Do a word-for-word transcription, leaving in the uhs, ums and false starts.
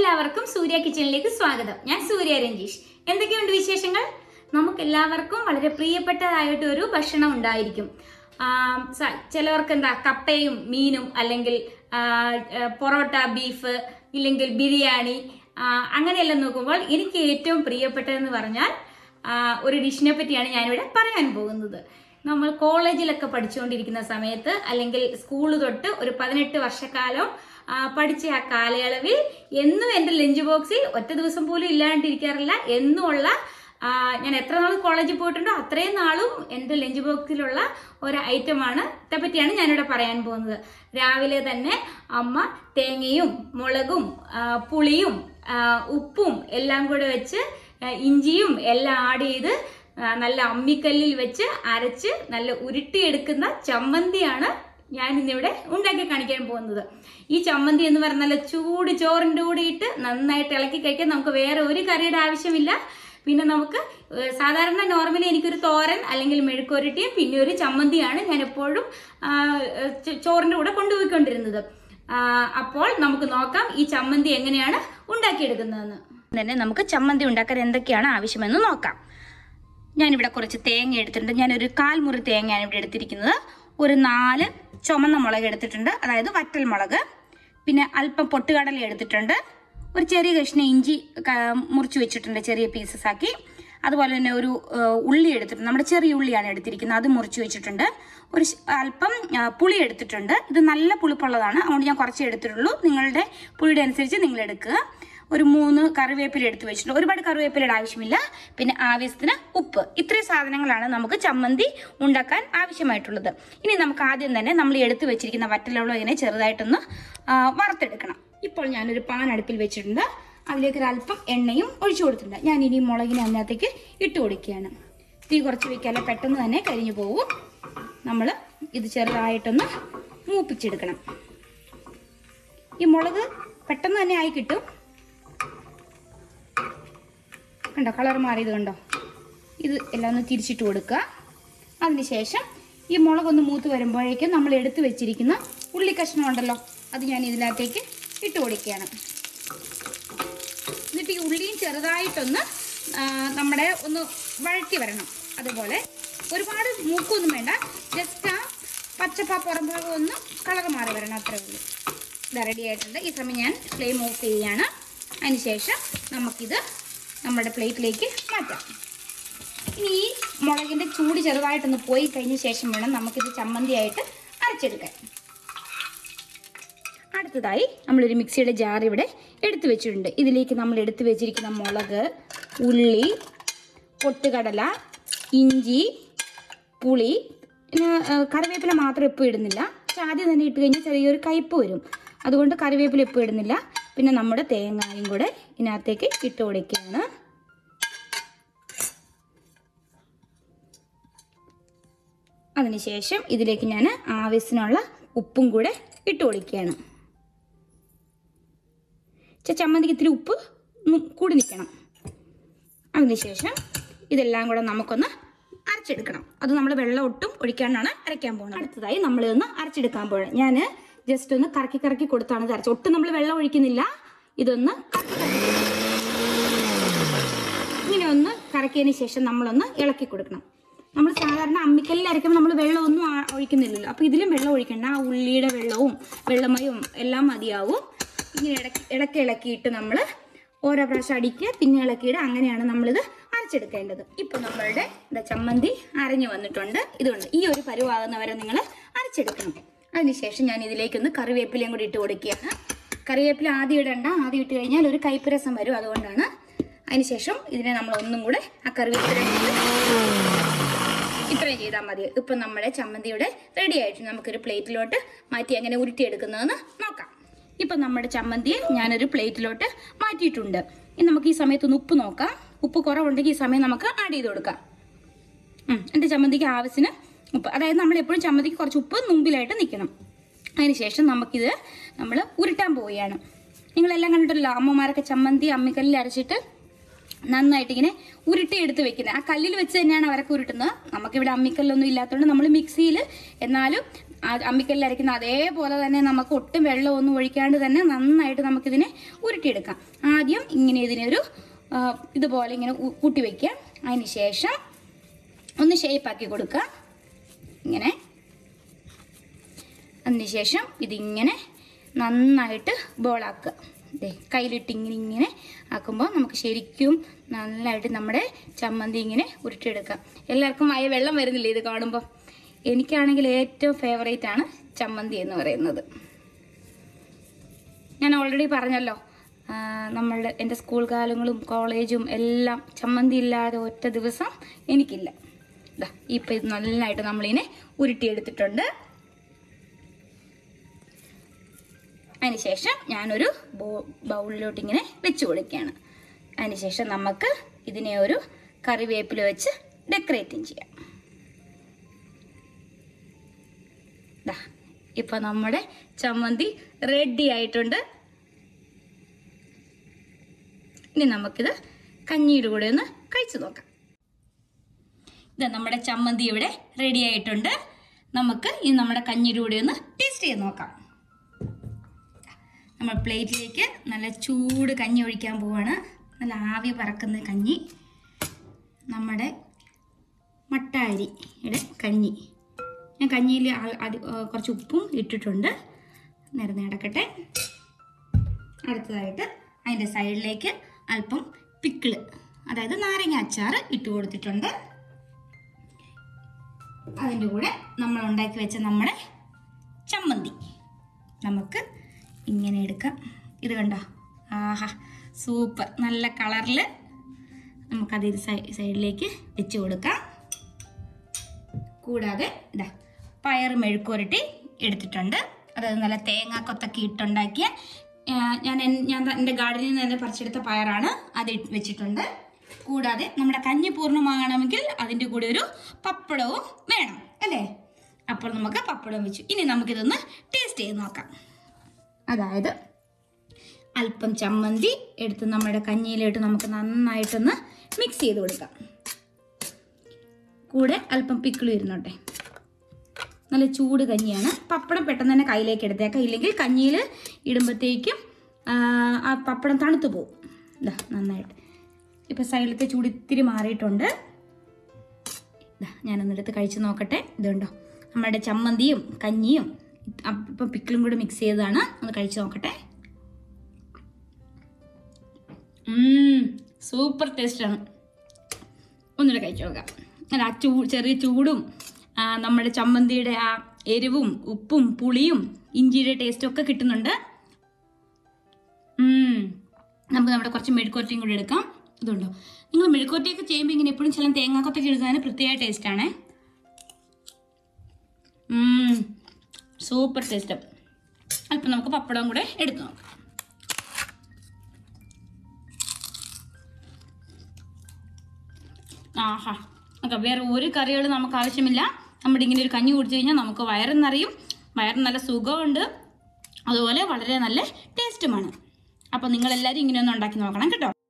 എല്ലാവർക്കും സൂര്യ കിച്ചണിലേക്ക് സ്വാഗതം. ഞാൻ സൂര്യ രഞ്ജീഷ്. എന്തൊക്കെയുണ്ട് വിശേഷങ്ങൾ? നമുക്ക് എല്ലാവർക്കും വളരെ പ്രിയപ്പെട്ടതായിട്ട് ഒരു ഭക്ഷണം ഉണ്ടായിരിക്കും. ചിലവർക്ക് എന്താ കപ്പയും മീനും, അല്ലെങ്കിൽ പൊറോട്ട ബീഫ്, ഇല്ലെങ്കിൽ ബിരിയാണി, അങ്ങനെയെല്ലാം നോക്കുമ്പോൾ എനിക്ക് ഏറ്റവും പ്രിയപ്പെട്ടതെന്ന് പറഞ്ഞാൽ ഒരു ഡിഷിനെ പറ്റിയാണ് ഞാനിവിടെ പറയാൻ പോകുന്നത്. നമ്മൾ കോളേജിലൊക്കെ പഠിച്ചുകൊണ്ടിരിക്കുന്ന സമയത്ത്, അല്ലെങ്കിൽ സ്കൂൾ തൊട്ട് ഒരു പതിനെട്ട് വർഷക്കാലം പഠിച്ച ആ കാലയളവിൽ എന്നും എൻ്റെ ലഞ്ച് ബോക്സിൽ ഒറ്റ ദിവസം പോലും ഇല്ലാണ്ടിരിക്കാറില്ല. എന്നുമുള്ള ഞാൻ എത്ര നാൾ കോളേജിൽ പോയിട്ടുണ്ടോ അത്രയും നാളും എൻ്റെ ലഞ്ച് ബോക്സിലുള്ള ഒരു ഐറ്റമാണ് ഇതേപ്പറ്റിയാണ് ഞാനിവിടെ പറയാൻ പോകുന്നത്. രാവിലെ തന്നെ അമ്മ തേങ്ങയും മുളകും പുളിയും ഉപ്പും എല്ലാം കൂടെ വെച്ച് ഇഞ്ചിയും എല്ലാം ആഡ് ചെയ്ത് നല്ല അമ്മിക്കല്ലിൽ വെച്ച് അരച്ച് നല്ല ഉരുട്ടിയെടുക്കുന്ന ചമ്മന്തിയാണ് ഞാൻ ഇന്നിവിടെ ഉണ്ടാക്കി കാണിക്കാൻ പോകുന്നത്. ഈ ചമ്മന്തി എന്ന് പറഞ്ഞാൽ നല്ല ചൂട് ചോറിൻ്റെ കൂടെ ഇട്ട് നന്നായിട്ട് ഇളക്കി കഴിക്കാൻ നമുക്ക് വേറെ ഒരു കറിയുടെ ആവശ്യമില്ല. പിന്നെ നമുക്ക് സാധാരണ നോർമലി എനിക്കൊരു തോരൻ അല്ലെങ്കിൽ മെഴുക്കുരട്ടിയും പിന്നെ ഒരു ചമ്മന്തിയാണ് ഞാൻ എപ്പോഴും ചോറിൻ്റെ കൂടെ കൊണ്ടുപോയിക്കൊണ്ടിരുന്നത്. അപ്പോൾ നമുക്ക് നോക്കാം ഈ ചമ്മന്തി എങ്ങനെയാണ് ഉണ്ടാക്കിയെടുക്കുന്നതെന്ന്. തന്നെ നമുക്ക് ചമ്മന്തി ഉണ്ടാക്കാൻ എന്തൊക്കെയാണ് ആവശ്യമെന്ന് നോക്കാം. ഞാനിവിടെ കുറച്ച് തേങ്ങ എടുത്തിട്ടുണ്ട്. ഞാനൊരു കാൽമുറി തേങ്ങയാണ് ഇവിടെ എടുത്തിരിക്കുന്നത്. ഒരു നാല് ചുമന്ന മുളക് എടുത്തിട്ടുണ്ട്, അതായത് വറ്റൽ മുളക്. പിന്നെ അല്പം പൊട്ടുകടല എടുത്തിട്ടുണ്ട്. ഒരു ചെറിയ കഷ്ണം ഇഞ്ചി മുറിച്ച് വെച്ചിട്ടുണ്ട് ചെറിയ പീസസ് ആക്കി. അതുപോലെ തന്നെ ഒരു ഉള്ളി എടുത്തിട്ടുണ്ട്, നമ്മുടെ ചെറിയ ഉള്ളിയാണ് എടുത്തിരിക്കുന്നത്, അത് മുറിച്ച് വെച്ചിട്ടുണ്ട്. ഒരു അല്പം പുളി എടുത്തിട്ടുണ്ട്. ഇത് നല്ല പുളിപ്പുള്ളതാണ്, അതുകൊണ്ട് ഞാൻ കുറച്ചേ എടുത്തിട്ടുള്ളൂ. നിങ്ങളുടെ പുളിയുടെ അനുസരിച്ച് നിങ്ങൾ എടുക്കുക. ഒരു മൂന്ന് കറിവേപ്പില എടുത്ത് വെച്ചിട്ടുണ്ട്. ഒരുപാട് കറിവേപ്പിലയുടെ ആവശ്യമില്ല. പിന്നെ ആവശ്യത്തിന് ഉപ്പ്. ഇത്രയും സാധനങ്ങളാണ് നമുക്ക് ചമ്മന്തി ഉണ്ടാക്കാൻ ആവശ്യമായിട്ടുള്ളത്. ഇനി നമുക്ക് ആദ്യം തന്നെ നമ്മൾ എടുത്തു വെച്ചിരിക്കുന്ന വറ്റലുകളും ഇങ്ങനെ ചെറുതായിട്ടൊന്ന് വറുത്തെടുക്കണം. ഇപ്പോൾ ഞാനൊരു പാൻ അടുപ്പിൽ വെച്ചിട്ടുണ്ട്. അതിലേക്ക് ഒരു അല്പം എണ്ണയും ഒഴിച്ചു കൊടുത്തിട്ടുണ്ട്. ഞാൻ ഇനി മുളകിനെ അതിനകത്തേക്ക് ഇട്ട് കൊടുക്കുകയാണ്. തീ കുറച്ച് വയ്ക്കാതെ പെട്ടെന്ന് തന്നെ കരിഞ്ഞു പോകും. നമ്മൾ ഇത് ചെറുതായിട്ടൊന്ന് മൂപ്പിച്ചെടുക്കണം. ഈ മുളക് പെട്ടെന്ന് തന്നെ ആയി കിട്ടും. കണ്ടോ, കളർ മാറിയത് കണ്ടോ? ഇത് എല്ലാം ഒന്ന് തിരിച്ചിട്ട് കൊടുക്കുക. അതിനുശേഷം ഈ മുളകൊന്ന് മൂത്ത് വരുമ്പോഴേക്കും നമ്മൾ എടുത്തു വെച്ചിരിക്കുന്ന ഉള്ളി കഷ്ണം ഉണ്ടല്ലോ, അത് ഞാൻ ഇതിനകത്തേക്ക് ഇട്ട് കൊടുക്കുകയാണ്. എന്നിട്ട് ഈ ഉള്ളിയും ചെറുതായിട്ടൊന്ന് നമ്മുടെ ഒന്ന് വഴറ്റി വരണം. അതുപോലെ ഒരുപാട് മൂക്കൊന്നും വേണ്ട, ജസ്റ്റ് ആ പച്ചപ്പ പുറം ഭാഗം ഒന്ന് കളർ മാറി വരണം, അത്രേ ഉള്ളൂ. ഇത് റെഡി ആയിട്ടുണ്ട്. ഈ സമയം ഞാൻ ഫ്ലെയിം ഓഫ് ചെയ്യുകയാണ്. അതിനുശേഷം നമുക്കിത് നമ്മുടെ പ്ലേറ്റിലേക്ക് മാറ്റാം. ഇനി ഈ മുളകിൻ്റെ ചൂട് ചെറുതായിട്ടൊന്ന് പോയി കഴിഞ്ഞ ശേഷം വേണം നമുക്കിത് ചമ്മന്തിയായിട്ട് അരച്ചെടുക്കാൻ. അടുത്തതായി നമ്മളൊരു മിക്സിയുടെ ജാർ ഇവിടെ എടുത്തു വെച്ചിട്ടുണ്ട്. ഇതിലേക്ക് നമ്മൾ എടുത്തു വെച്ചിരിക്കുന്ന മുളക്, ഉള്ളി, പൊട്ടുകടല, ഇഞ്ചി, പുളി, പിന്നെ കറിവേപ്പില മാത്രം എപ്പോൾ ഇടുന്നില്ല. പക്ഷെ ആദ്യം തന്നെ ഇട്ട് കഴിഞ്ഞാൽ ചെറിയൊരു കയ്പ്പ് വരും, അതുകൊണ്ട് കറിവേപ്പില എപ്പോൾ ഇടുന്നില്ല. പിന്നെ നമ്മുടെ തേങ്ങയും കൂടെ ഇതിനകത്തേക്ക് ഇട്ട് കൊടുക്കുകയാണ്. അതിനുശേഷം ഇതിലേക്ക് ഞാൻ ആവശ്യത്തിനുള്ള ഉപ്പും കൂടെ ഇട്ട് കൊടുക്കുകയാണ്. ചമ്മന്തിക്ക് ഇത്തിരി ഉപ്പ് കൂടി നിൽക്കണം. അതിനുശേഷം ഇതെല്ലാം കൂടെ നമുക്കൊന്ന് അരച്ചെടുക്കണം. അത് നമ്മൾ വെള്ളം ഒട്ടും ഒഴിക്കാനാണ് അരയ്ക്കാൻ പോകുന്നത്. അടുത്തതായി നമ്മളിതൊന്ന് അരച്ചെടുക്കാൻ പോകണം. ഞാൻ ജസ്റ്റ് ഒന്ന് കറക്കി കറക്കി കൊടുത്താണ് ഇത് അരച്ച്. ഒട്ടും നമ്മൾ വെള്ളം ഒഴിക്കുന്നില്ല. ഇതൊന്ന് ഇങ്ങനെ ഒന്ന് കറക്കിയതിന് ശേഷം നമ്മളൊന്ന് ഇളക്കി കൊടുക്കണം. നമ്മൾ സാധാരണ അമ്മിക്കല്ലിൽ അരയ്ക്കുമ്പോൾ നമ്മൾ വെള്ളമൊന്നും ഒഴിക്കുന്നില്ലല്ലോ, അപ്പോൾ ഇതിലും വെള്ളം ഒഴിക്കണ്ട. ആ ഉള്ളിയുടെ വെള്ളവും വെള്ളമയും എല്ലാം മതിയാവും. ഇങ്ങനെ ഇടക്കി ഇളക്കി ഇളക്കിയിട്ട് നമ്മൾ ഓരോ പ്രാവശ്യം അടിക്കുക, പിന്നെ ഇളക്കിയിട്ട്, അങ്ങനെയാണ് നമ്മളിത് അരച്ചെടുക്കേണ്ടത്. ഇപ്പോൾ നമ്മളുടെ എന്താ ചമ്മന്തി അരഞ്ഞു വന്നിട്ടുണ്ട്. ഇതുകൊണ്ട് ഈ ഒരു പരുവാകുന്നവരെ നിങ്ങൾ അരച്ചെടുക്കണം. അതിനുശേഷം ഞാൻ ഇതിലേക്കൊന്ന് കറിവേപ്പിലയും കൂടി ഇട്ട് കൊടുക്കുകയാണ്. കറിവേപ്പില ആദ്യം ഇടണ്ട, ആദ്യം ഇട്ട് കഴിഞ്ഞാൽ ഒരു കയ്പ്പ് രസം വരും, അതുകൊണ്ടാണ്. അതിനുശേഷം ഇതിനെ നമ്മൾ ഒന്നും കൂടെ ആ കറിവേപ്പില ഇത്രയും ചെയ്താൽ മതി. ഇപ്പം നമ്മുടെ ചമ്മന്തിയുടെ റെഡി ആയിട്ട് നമുക്കൊരു പ്ലേറ്റിലോട്ട് മാറ്റി എങ്ങനെ ഉരുട്ടിയെടുക്കുന്നതെന്ന് നോക്കാം. ഇപ്പം നമ്മുടെ ചമ്മന്തിയെ ഞാനൊരു പ്ലേറ്റിലോട്ട് മാറ്റിയിട്ടുണ്ട്. ഇനി നമുക്ക് ഈ സമയത്തൊന്ന് ഉപ്പ് നോക്കാം. ഉപ്പ് കുറവുണ്ടെങ്കിൽ ഈ സമയം നമുക്ക് ആഡ് ചെയ്ത് കൊടുക്കാം. എൻ്റെ ചമ്മന്തിക്ക് ആവശ്യത്തിന് ഉപ്പ്, അതായത് നമ്മളെപ്പോഴും ചമ്മന്തിക്ക് കുറച്ച് ഉപ്പ് മുമ്പിലായിട്ട് നിൽക്കണം. അതിനുശേഷം നമുക്കിത് നമ്മൾ ഉരുട്ടാൻ പോവുകയാണ്. നിങ്ങളെല്ലാം കണ്ടിട്ടല്ലോ, അമ്മമാരൊക്കെ ചമ്മന്തി അമ്മിക്കല്ലിൽ അരച്ചിട്ട് നന്നായിട്ട് ഇങ്ങനെ ഉരുട്ടി എടുത്ത് വെക്കുന്നത്. ആ കല്ലിൽ വെച്ച് തന്നെയാണ് അവരൊക്കെ ഉരുട്ടുന്നത്. നമുക്കിവിടെ അമ്മിക്കല്ലൊന്നും ഇല്ലാത്തതുകൊണ്ട് നമ്മൾ മിക്സിയിൽ, എന്നാലും ആ അമ്മിക്കല്ലിൽ അരയ്ക്കുന്ന അതേപോലെ തന്നെ നമുക്ക് ഒട്ടും വെള്ളമൊന്നും ഒഴിക്കാണ്ട് തന്നെ നന്നായിട്ട് നമുക്കിതിനെ ഉരുട്ടിയെടുക്കാം. ആദ്യം ഇങ്ങനെ ഇതിനെ ഒരു ഇതുപോലെ ഇങ്ങനെ കൂട്ടി വയ്ക്കുക. അതിന് ശേഷം ഒന്ന് ഷേപ്പാക്കി കൊടുക്കുക ഇങ്ങനെ. അതിനുശേഷം ഇതിങ്ങനെ നന്നായിട്ട് ബോളാക്കുക. ദേ കയ്യിലിട്ട് ഇങ്ങനെ ഇങ്ങനെ ആക്കുമ്പോൾ നമുക്ക് ശരിക്കും നല്ലതായിട്ട് നമ്മുടെ ചമ്മന്തി ഇങ്ങനെ ഉരുട്ടിയെടുക്കാം. എല്ലാവർക്കും വായ വെള്ളം വരുന്നില്ലേ ഇത് കാണുമ്പോൾ? എനിക്കാണെങ്കിൽ ഏറ്റവും ഫേവറേറ്റ് ആണ് ചമ്മന്തി എന്ന് പറയുന്നത്. ഞാൻ ഓൾറെഡി പറഞ്ഞല്ലോ, നമ്മളുടെ എൻ്റെ സ്കൂൾ കാലങ്ങളും കോളേജും എല്ലാം ചമ്മന്തി ഇല്ലാതെ ഒറ്റ ദിവസം എനിക്കില്ല. ഇതാ ഇപ്പം ഇത് നല്ലതായിട്ട് നമ്മളിതിനെ ഉരുട്ടിയെടുത്തിട്ടുണ്ട്. അതിനുശേഷം ഞാനൊരു ബോ ബൗളിലോട്ട് ഇങ്ങനെ വെച്ച് കൊടുക്കുകയാണ്. അതിനുശേഷം നമുക്ക് ഇതിനെ ഒരു കറിവേപ്പില വെച്ച് ഡെക്കറേറ്റും ചെയ്യാം. ദാ ഇപ്പം നമ്മുടെ ചമ്മന്തി റെഡി ആയിട്ടുണ്ട്. ഇനി നമുക്കിത് കഞ്ഞിയുടെ കൂടെ ഒന്ന് കഴിച്ചു നോക്കാം. ഇതാ നമ്മുടെ ചമ്മന്തി ഇവിടെ റെഡി ആയിട്ടുണ്ട്. നമുക്ക് ഇനി നമ്മുടെ കഞ്ഞിയുടെ കൂടെ ഒന്ന് ടേസ്റ്റ് ചെയ്ത് നോക്കാം. നമ്മൾ പ്ലേറ്റിലേക്ക് നല്ല ചൂട് കഞ്ഞി ഒഴിക്കാൻ പോവാണ്. നല്ല ആവി പറക്കുന്ന കഞ്ഞി, നമ്മുടെ മട്ട അരിയുടെ കഞ്ഞി. ഞാൻ കഞ്ഞിയിൽ കുറച്ച് ഉപ്പും ഇട്ടിട്ടുണ്ട്. നേരെ നടക്കട്ടെ. അടുത്തതായിട്ട് അതിൻ്റെ സൈഡിലേക്ക് അല്പം പിക്കിള്, അതായത് നാരങ്ങ അച്ചാർ ഇട്ട് കൊടുത്തിട്ടുണ്ട്. അതിൻ്റെ കൂടെ നമ്മൾ ഉണ്ടാക്കി വെച്ച നമ്മുടെ ചമ്മന്തി നമുക്ക് ഇങ്ങനെ എടുക്കാം. ഇത് കണ്ടോ? ആഹാ സൂപ്പർ, നല്ല കളറിൽ നമുക്കത് ഇത് സൈഡിലേക്ക് വെച്ച് കൊടുക്കാം. കൂടാതെ ഇതാ പയർ മെഴുക്കുരട്ടി എടുത്തിട്ടുണ്ട്. അതായത് നല്ല തേങ്ങാക്കൊത്തൊക്കെ ഇട്ടുണ്ടാക്കിയ ഞാൻ ഞാൻ എൻ്റെ ഗാർഡനിൽ നിന്ന് തന്നെ പറിച്ചെടുത്ത പയറാണ്, അത് വെച്ചിട്ടുണ്ട്. കൂടാതെ നമ്മുടെ കഞ്ഞി പൂർണ്ണമാകണമെങ്കിൽ അതിൻ്റെ കൂടെ ഒരു പപ്പടവും വേണം അല്ലേ? അപ്പോൾ നമുക്ക് പപ്പടം വെച്ചു. ഇനി നമുക്കിതൊന്ന് ടേസ്റ്റ് ചെയ്ത് നോക്കാം. അതായത് അല്പം ചമ്മന്തി എടുത്ത് നമ്മുടെ കഞ്ഞിയിലിട്ട് നമുക്ക് നന്നായിട്ടൊന്ന് മിക്സ് ചെയ്ത് കൊടുക്കാം. കൂടെ അല്പം പിക്കിളി ഇരുന്നോട്ടെ. നല്ല ചൂട് കഞ്ഞിയാണ്. പപ്പടം പെട്ടെന്ന് തന്നെ കയ്യിലേക്ക് എടുത്തേക്കാം, ഇല്ലെങ്കിൽ കഞ്ഞിയിൽ ഇടുമ്പോഴത്തേക്കും ആ പപ്പടം തണുത്തു പോകും. ഇതാ നന്നായിട്ട് ഇപ്പം സൈഡിലത്തെ ചൂട് ഇത്തിരി മാറിയിട്ടുണ്ട്. ഇതാ ഞാനൊന്നെടുത്ത് കഴിച്ച് നോക്കട്ടെ. ഇതുണ്ടോ നമ്മുടെ ചമ്മന്തിയും കഞ്ഞിയും ഇപ്പം പിക്കിളും കൂടെ മിക്സ് ചെയ്തതാണ്. ഒന്ന് കഴിച്ച് നോക്കട്ടെ. സൂപ്പർ ടേസ്റ്റാണ്. ഒന്നുകൂടെ കഴിച്ചു നോക്കാം. അല്ല ആ ചൂ ചെറിയ ചൂടും നമ്മുടെ ചമ്മന്തിയുടെ ആ എരിവും ഉപ്പും പുളിയും ഇഞ്ചിയുടെ ടേസ്റ്റും ഒക്കെ കിട്ടുന്നുണ്ട്. നമുക്ക് നമ്മുടെ കുറച്ച് മെഴുക്കുവരട്ടിയും കൂടി എടുക്കാം. ഇതുണ്ടോ, നിങ്ങൾ മെഴുക്കുവരട്ടിയൊക്കെ ചെയ്യുമ്പോൾ ഇങ്ങനെ എപ്പോഴും ചില തേങ്ങാക്കൊത്തൊക്കെ എടുക്കുന്നതിന് പ്രത്യേക ടേസ്റ്റാണ്. Super taste. അല്പം നമുക്ക് പപ്പടം കൂടെ എടുത്തു നോക്കാം. ആഹാ ഓക്കെ, വേറെ ഒരു കറികളും നമുക്ക് ആവശ്യമില്ല. നമ്മുടെ ഇങ്ങനെ ഒരു കഞ്ഞി കുടിച്ചു കഴിഞ്ഞാൽ നമുക്ക് വയറും നിറയും, വയറിന് നല്ല സുഖമുണ്ട്, അതുപോലെ വളരെ നല്ല ടേസ്റ്റുമാണ്. അപ്പോൾ നിങ്ങളെല്ലാവരും ഇങ്ങനെ ഒന്ന് ഉണ്ടാക്കി നോക്കണം കേട്ടോ.